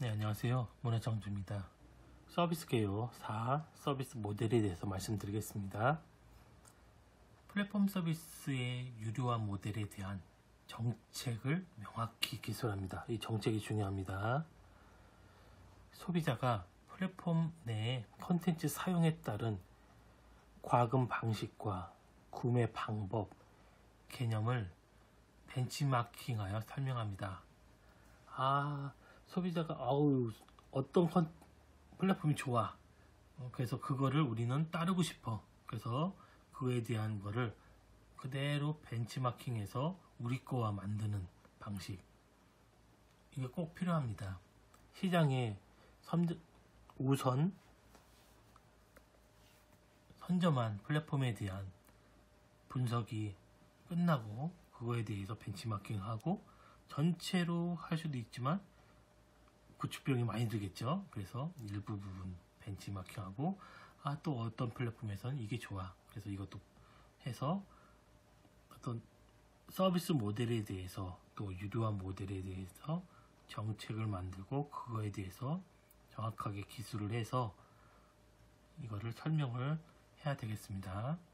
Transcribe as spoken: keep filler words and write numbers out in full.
네, 안녕하세요. 문화창조입니다. 서비스 개요 사 서비스 모델에 대해서 말씀드리겠습니다. 플랫폼 서비스의 유료화 모델에 대한 정책을 명확히 기술합니다. 이 정책이 중요합니다. 소비자가 플랫폼 내에 컨텐츠 사용에 따른 과금 방식과 구매 방법, 개념을 벤치마킹하여 설명합니다. 아, 소비자가 아우 어떤 컨, 플랫폼이 좋아. 어, 그래서 그거를 우리는 따르고 싶어. 그래서 그거에 대한 거를 그대로 벤치마킹해서 우리 거와 만드는 방식. 이게 꼭 필요합니다. 시장에 선저, 우선 선점한 플랫폼에 대한 분석이 끝나고 그거에 대해서 벤치마킹하고 전체로 할 수도 있지만 구축비용이 많이 들겠죠. 그래서 일부 부분 벤치마킹하고 아, 또 어떤 플랫폼에서는 이게 좋아. 그래서 이것도 해서 어떤 서비스 모델에 대해서 또 유료화 모델에 대해서 정책을 만들고 그거에 대해서 정확하게 기술을 해서 이거를 설명을 해야 되겠습니다.